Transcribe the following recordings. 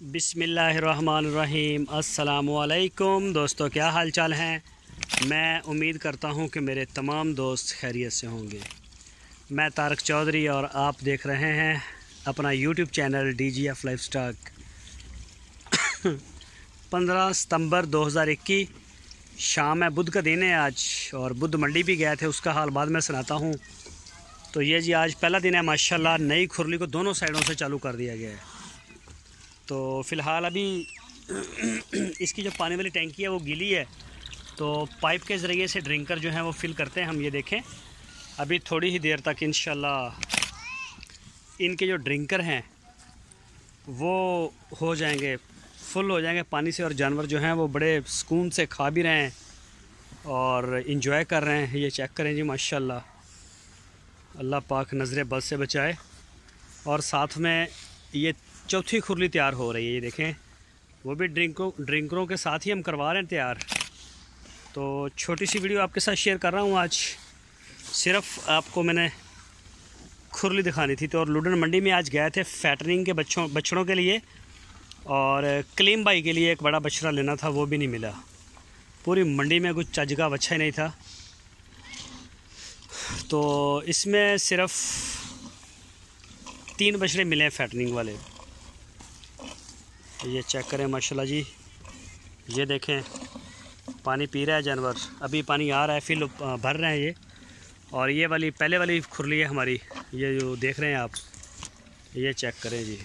बिस्मिल्लाहिर्रहमानिर्रहीम। अस्सलामुअलैकुम दोस्तों, क्या हाल चाल हैं। मैं उम्मीद करता हूं कि मेरे तमाम दोस्त खैरियत से होंगे। मैं तारक चौधरी और आप देख रहे हैं अपना यूट्यूब चैनल DGF लाइफस्टाइल। 15 सितंबर 2021 शाम है, बुध का दिन है आज, और बुध मंडी भी गए थे, उसका हाल बाद में सुनाता हूं। तो ये जी आज पहला दिन है माशाल्लाह। नई खुरली को दोनों साइडों से चालू कर दिया गया है। तो फ़िलहाल अभी इसकी जो पानी वाली टैंकी है वो गीली है, तो पाइप के ज़रिए से ड्रिंकर जो है वो फिल करते हैं हम। ये देखें, अभी थोड़ी ही देर तक इंशाल्लाह इनके जो ड्रिंकर हैं वो हो जाएंगे, फुल हो जाएंगे पानी से, और जानवर जो हैं वो बड़े सुकून से खा भी रहे हैं और इंजॉय कर रहे हैं। ये चेक करें जी माशाल्लाह, अल्लाह पाक नज़र बद से बचाए। और साथ में ये चौथी खुरली तैयार हो रही है, ये देखें, वो भी ड्रिंकरों के साथ ही हम करवा रहे हैं तैयार। तो छोटी सी वीडियो आपके साथ शेयर कर रहा हूँ आज। सिर्फ आपको मैंने खुरली दिखानी थी। तो और लुडन मंडी में आज गए थे फैटनिंग के बछड़ों के लिए, और कलीम भाई के लिए एक बड़ा बछड़ा लेना था, वो भी नहीं मिला। पूरी मंडी में कुछ चज का बच्चा ही नहीं था। तो इसमें सिर्फ 3 बछड़े मिले हैं फैटनिंग वाले। ये चेक करें माशाल्लाह जी, ये देखें, पानी पी रहा है जानवर, अभी पानी आ रहा है, फिर भर रहे हैं ये। और ये वाली पहले वाली खुरली है हमारी, ये जो देख रहे हैं आप, ये चेक करें जी,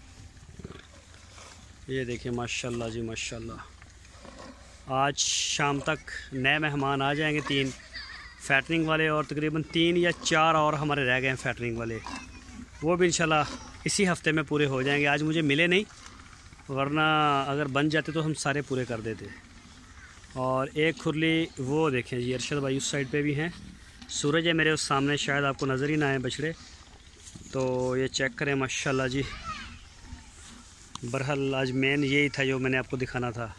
ये देखिए माशाल्लाह जी माशाल्लाह। आज शाम तक नए मेहमान आ जाएंगे, 3 फैटनिंग वाले, और तकरीबन 3 या 4 और हमारे रह गए हैं फैटनिंग वाले। वो भी इंशाल्लाह इसी हफ्ते में पूरे हो जाएंगे। आज मुझे मिले नहीं, वरना अगर बन जाते तो हम सारे पूरे कर देते। और एक खुरली वो देखें जी, अरशद भाई उस साइड पे भी हैं। सूरज है मेरे उस सामने, शायद आपको नज़र ही ना आए बछड़े। तो ये चेक करें माशाल्लाह जी। बहरहाल आज मेन यही था जो मैंने आपको दिखाना था।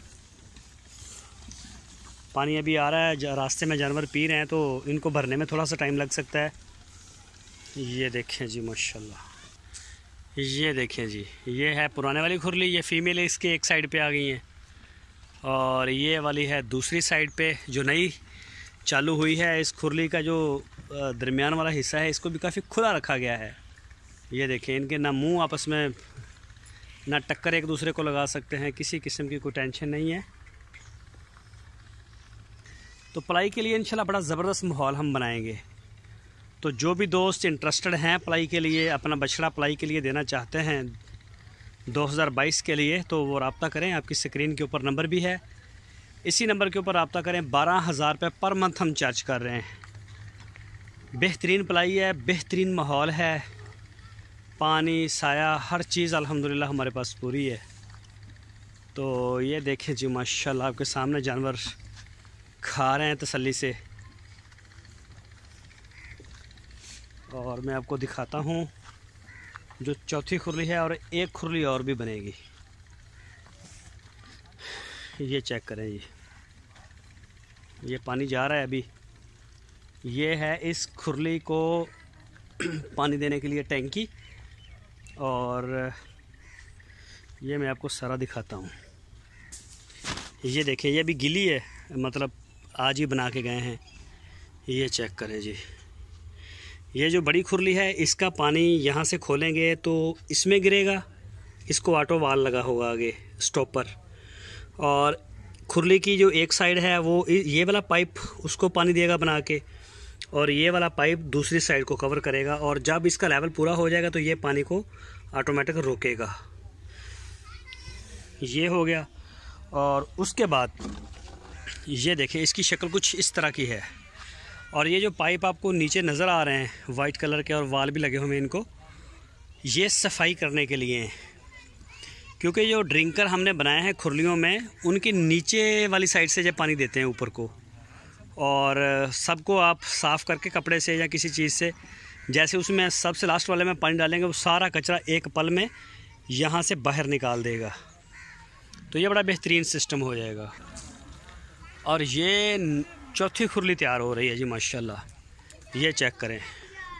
पानी अभी आ रहा है, रास्ते में जानवर पी रहे हैं, तो इनको भरने में थोड़ा सा टाइम लग सकता है। ये देखें जी माशाल्लाह, ये देखें जी, ये है पुराने वाली खुरली, ये फीमेल है, इसके एक साइड पे आ गई हैं। और ये वाली है दूसरी साइड पे जो नई चालू हुई है। इस खुरली का जो दरमियान वाला हिस्सा है, इसको भी काफ़ी खुला रखा गया है। ये देखें, इनके ना मुंह आपस में ना टक्कर एक दूसरे को लगा सकते हैं, किसी किस्म की कोई टेंशन नहीं है। तो पलाई के लिए इंशाल्लाह बड़ा ज़बरदस्त माहौल हम बनाएंगे। तो जो भी दोस्त इंटरेस्टेड हैं पलाई के लिए, अपना बछड़ा पलाई के लिए देना चाहते हैं 2022 के लिए, तो वो रब्ता करें। आपकी स्क्रीन के ऊपर नंबर भी है, इसी नंबर के ऊपर रब्ता करें। 12,000 रुपये पर मंथ हम चार्ज कर रहे हैं। बेहतरीन पलाई है, बेहतरीन माहौल है, पानी साया हर चीज़ अल्हम्दुलिल्लाह हमारे पास पूरी है। तो ये देखें जी माशाल्लाह, आपके सामने जानवर खा रहे हैं तसल्ली से। और मैं आपको दिखाता हूँ जो चौथी खुरली है, और एक खुरली और भी बनेगी। ये चेक करें जी, ये पानी जा रहा है अभी। ये है इस खुरली को पानी देने के लिए टैंकी, और ये मैं आपको सारा दिखाता हूँ। ये देखें, ये भी गीली है, मतलब आज ही बना के गए हैं। ये चेक करें जी, ये जो बड़ी खुरली है, इसका पानी यहाँ से खोलेंगे तो इसमें गिरेगा। इसको ऑटो वाल लगा होगा आगे स्टॉपर, और खुरली की जो एक साइड है वो ये वाला पाइप उसको पानी देगा बना के, और ये वाला पाइप दूसरी साइड को कवर करेगा। और जब इसका लेवल पूरा हो जाएगा तो ये पानी को ऑटोमेटिक रोकेगा। ये हो गया। और उसके बाद ये देखिए, इसकी शक्ल कुछ इस तरह की है। और ये जो पाइप आपको नीचे नज़र आ रहे हैं वाइट कलर के, और वाल भी लगे हुए हैं इनको, ये सफाई करने के लिए हैं। क्योंकि जो ड्रिंकर हमने बनाए हैं खुरलियों में, उनके नीचे वाली साइड से जब पानी देते हैं ऊपर को, और सबको आप साफ़ करके कपड़े से या किसी चीज़ से, जैसे उसमें सबसे लास्ट वाले में पानी डालेंगे, वो सारा कचरा एक पल में यहाँ से बाहर निकाल देगा। तो ये बड़ा बेहतरीन सिस्टम हो जाएगा। और ये चौथी खुरली तैयार हो रही है जी माशाल्लाह। ये चेक करें,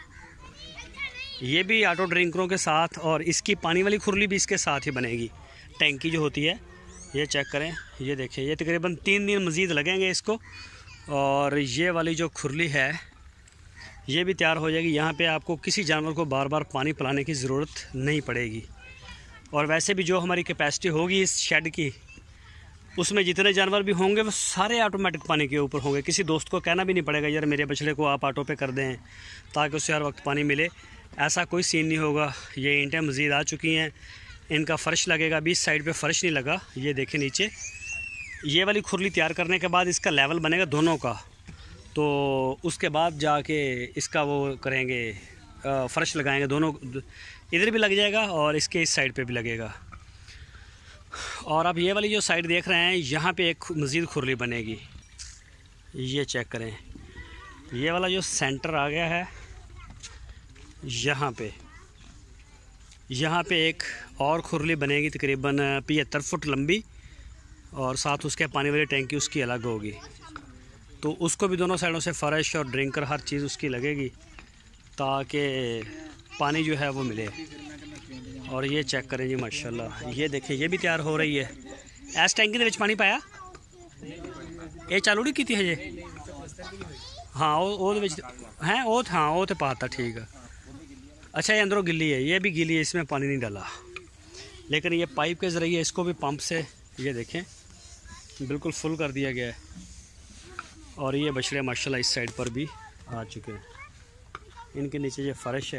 ये भी ऑटो ड्रिंकरों के साथ, और इसकी पानी वाली खुरली भी इसके साथ ही बनेगी। टैंकी जो होती है, ये चेक करें, ये देखिए, ये तकरीबन 3 दिन मज़ीद लगेंगे इसको। और ये वाली जो खुरली है ये भी तैयार हो जाएगी। यहाँ पे आपको किसी जानवर को बार बार पानी पिलाने की ज़रूरत नहीं पड़ेगी। और वैसे भी जो हमारी कैपेसिटी होगी इस शेड की, उसमें जितने जानवर भी होंगे वो सारे ऑटोमेटिक पानी के ऊपर होंगे। किसी दोस्त को कहना भी नहीं पड़ेगा यार मेरे बछड़े को आप ऑटो पे कर दें ताकि उससे हर वक्त पानी मिले, ऐसा कोई सीन नहीं होगा। ये ईंटें मज़ीद आ चुकी हैं, इनका फ़र्श लगेगा। अभी इस साइड पे फ़र्श नहीं लगा, ये देखें नीचे। ये वाली खुरली तैयार करने के बाद इसका लेवल बनेगा दोनों का, तो उसके बाद जाके इसका वो करेंगे, फ़र्श लगाएंगे। दोनों इधर भी लग जाएगा और इसके इस साइड पे भी लगेगा। और अब ये वाली जो साइड देख रहे हैं, यहाँ पे एक मज़ीद खुरली बनेगी। ये चेक करें, ये वाला जो सेंटर आ गया है, यहाँ पे एक और खुरली बनेगी तकरीबन 75 फुट लंबी, और साथ उसके पानी वाली टैंकी उसकी अलग होगी। तो उसको भी दोनों साइडों से फ़र्श और ड्रिंकर हर चीज़ उसकी लगेगी ताकि पानी जो है वो मिले। और ये चेक करें जी माशाल्लाह, ये देखें, ये भी तैयार हो रही है। इस टैंकी के विच पानी पाया, ये चालू नहीं की थी हजे? हाँ वो हैं, वो हाँ वो तो पाता, ठीक है। अच्छा, ये अंदरों गिल्ली है, ये भी गिल्ली है, इसमें पानी नहीं डाला, लेकिन ये पाइप के ज़रिए इसको भी पंप से, ये देखें, बिल्कुल फुल कर दिया गया है। और ये बछड़े माशाल्लाह इस साइड पर भी आ चुके हैं। इनके नीचे ये फ़र्श है,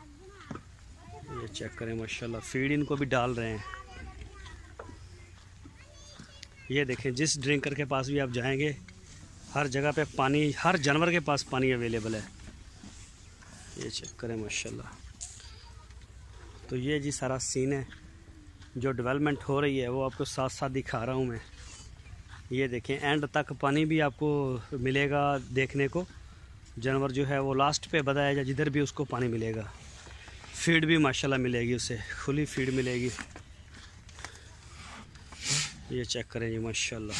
ये चेक करें माशाल्लाह। फीड इनको भी डाल रहे हैं। ये देखें, जिस ड्रिंकर के पास भी आप जाएंगे हर जगह पे पानी, हर जानवर के पास पानी अवेलेबल है। ये चेक करें माशाल्लाह। तो ये जी सारा सीन है, जो डेवलपमेंट हो रही है वो आपको साथ साथ दिखा रहा हूँ मैं। ये देखें, एंड तक पानी भी आपको मिलेगा देखने को। जानवर जो है वो लास्ट पे बताया जाए जिधर भी उसको पानी मिलेगा। फीड भी माशाल्लाह मिलेगी, उसे खुली फीड मिलेगी। ये चेक करें जी माशाल्लाह।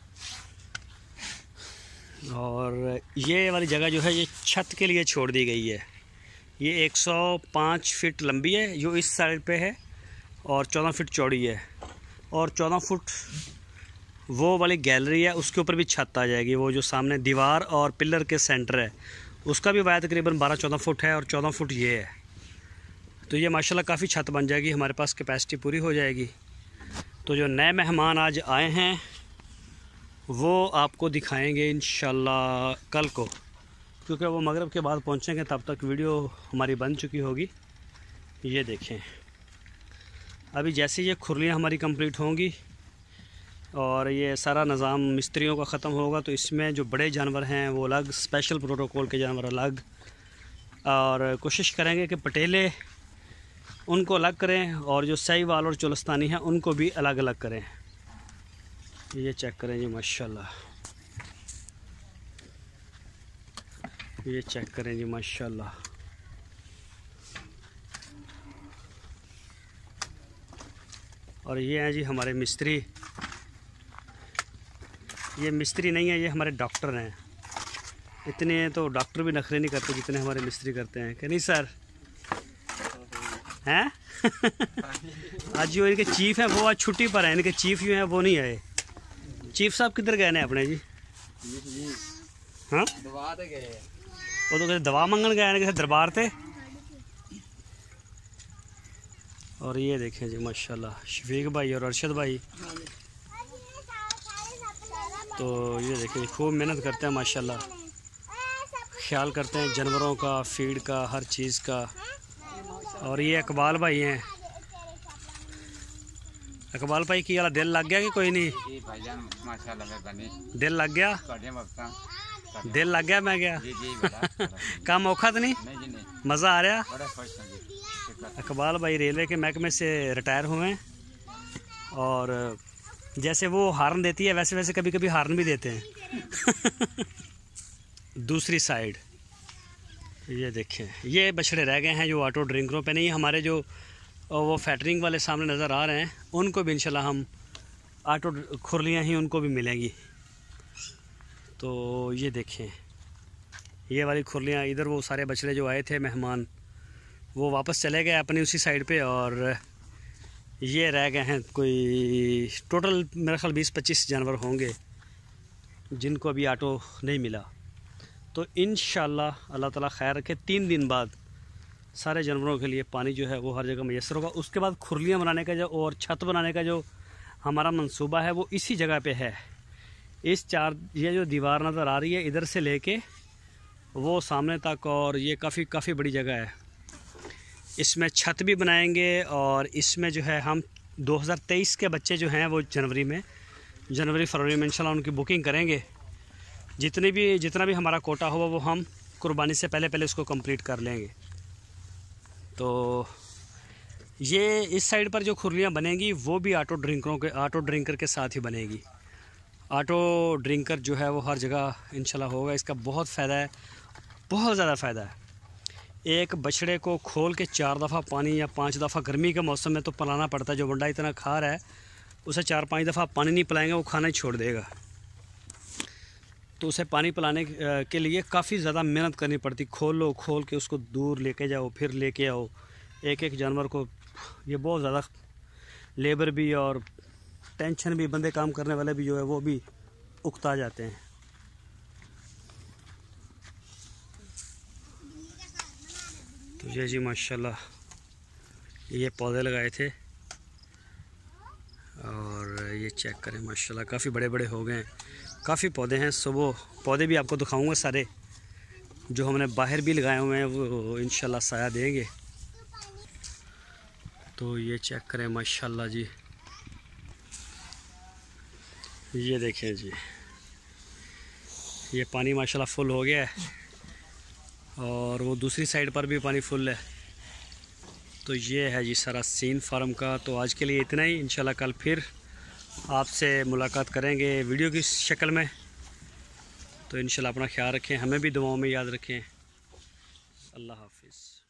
और ये वाली जगह जो है ये छत के लिए छोड़ दी गई है। ये 105 फीट लंबी है जो इस साइड पे है, और 14 फीट चौड़ी है, और 14 फुट वो वाली गैलरी है, उसके ऊपर भी छत आ जाएगी। वो जो सामने दीवार और पिलर के सेंटर है उसका भी वाया तकरीबन 12-14 फुट है, और 14 फुट ये है। तो ये माशाल्लाह काफ़ी छत बन जाएगी, हमारे पास कैपेसिटी पूरी हो जाएगी। तो जो नए मेहमान आज आए हैं वो आपको दिखाएंगे इंशाल्लाह कल को, क्योंकि वो मगरिब के बाद पहुंचेंगे, तब तक वीडियो हमारी बन चुकी होगी। ये देखें, अभी जैसे ये खुरलियाँ हमारी कंप्लीट होंगी और ये सारा निज़ाम मिस्त्रियों का ख़त्म होगा, तो इसमें जो बड़े जानवर हैं वो अलग, स्पेशल प्रोटोकॉल के जानवर अलग, और कोशिश करेंगे कि पटेले उनको अलग करें और जो साहिवाल और चोलस्तानी हैं उनको भी अलग अलग करें। ये चेक करें जी माशाल्लाह, ये चेक करें जी माशाल्लाह। और ये हैं जी हमारे मिस्त्री। ये मिस्त्री नहीं है, ये हमारे डॉक्टर हैं। इतने तो डॉक्टर भी नखरे नहीं करते जितने हमारे मिस्त्री करते हैं, कि नहीं सर? हैं? आज जो इनके चीफ हैं वो आज छुट्टी पर हैं, इनके चीफ जो हैं वो नहीं आए। चीफ साहब किधर गए हैं अपने जी? हाँ, वो तो दवा मंगन गए हैं किसी दरबार थे। और ये देखें जी माशाल्लाह, शफीक भाई और अरशद भाई, तो ये देखें खूब मेहनत करते हैं माशाल्लाह, ख्याल करते हैं जानवरों का, फीड का, हर चीज़ का। और ये इकबाल भाई हैं। इकबाल भाई की वाला दिल लग गया कि कोई नहीं? दिल लग गया, दिल लग गया। मैं गया काम औखा तो नहीं, मज़ा आ रहा? इकबाल भाई रेलवे के महकमे से रिटायर हुए हैं, और जैसे वो हार्न देती है वैसे वैसे कभी कभी हार्न भी देते हैं। दूसरी साइड ये देखें, ये बछड़े रह गए हैं जो ऑटो ड्रिंकरों पे नहीं, हमारे जो वो फैटरिंग वाले सामने नज़र आ रहे हैं उनको भी इंशाल्लाह हम ऑटो खुरलियाँ ही उनको भी मिलेंगी। तो ये देखें, ये वाली खुरलियाँ, इधर वो सारे बछड़े जो आए थे मेहमान वो वापस चले गए अपनी उसी साइड पे, और ये रह गए हैं, कोई टोटल मेरे ख्याल 20-25 जानवर होंगे जिनको अभी ऑटो नहीं मिला। तो इंशाल्लाह अल्लाह ताला खैर रखे, 3 दिन बाद सारे जानवरों के लिए पानी जो है वो हर जगह मैसर होगा। उसके बाद खुरलियाँ बनाने का जो और छत बनाने का जो हमारा मंसूबा है वो इसी जगह पे है। ये जो दीवार नज़र आ रही है इधर से लेके वो सामने तक, और ये काफ़ी बड़ी जगह है। इसमें छत भी बनाएंगे और इसमें जो है हम 2023 के बच्चे जो हैं वो जनवरी फरवरी में इंशाल्लाह उनकी बुकिंग करेंगे। जितना भी हमारा कोटा होगा वो हम कुर्बानी से पहले उसको कंप्लीट कर लेंगे। तो ये इस साइड पर जो खुरलियाँ बनेंगी वो भी ऑटो ड्रिंकर के साथ ही बनेगी। ऑटो ड्रिंकर जो है वो हर जगह इंशाल्लाह होगा। इसका बहुत फ़ायदा है, बहुत ज़्यादा फ़ायदा है। एक बछड़े को खोल के 4 दफ़ा पानी या 5 दफ़ा गर्मी के मौसम में तो पिलाना पड़ता है। जो बंडा इतना खा रहा है उसे 4-5 दफ़ा पानी नहीं पिलाएंगे वो खाना ही छोड़ देगा। तो उसे पानी पिलाने के लिए काफ़ी ज़्यादा मेहनत करनी पड़ती। खोल के उसको दूर लेके जाओ, फिर लेके आओ। एक जानवर को ये बहुत ज़्यादा लेबर भी और टेंशन भी, बंदे काम करने वाले भी जो है वो भी उकता जाते हैं। तो ये जी माशाल्लाह ये पौधे लगाए थे और ये चेक करें माशाल्लाह काफ़ी बड़े हो गए हैं। काफ़ी पौधे हैं, वो पौधे भी आपको दिखाऊंगा सारे जो हमने बाहर भी लगाए हुए हैं, वो इंशाल्लाह साया देंगे। तो ये चेक करें माशाल्लाह जी, ये देखें जी, ये पानी माशाल्लाह फुल हो गया है और वो दूसरी साइड पर भी पानी फुल है। तो ये है जी सारा सीन फार्म का। तो आज के लिए इतना ही, इंशाल्लाह कल फिर आपसे मुलाकात करेंगे वीडियो की शक्ल में। तो इंशाल्लाह अपना ख्याल रखें, हमें भी दुआओं में याद रखें। अल्लाह हाफिज़।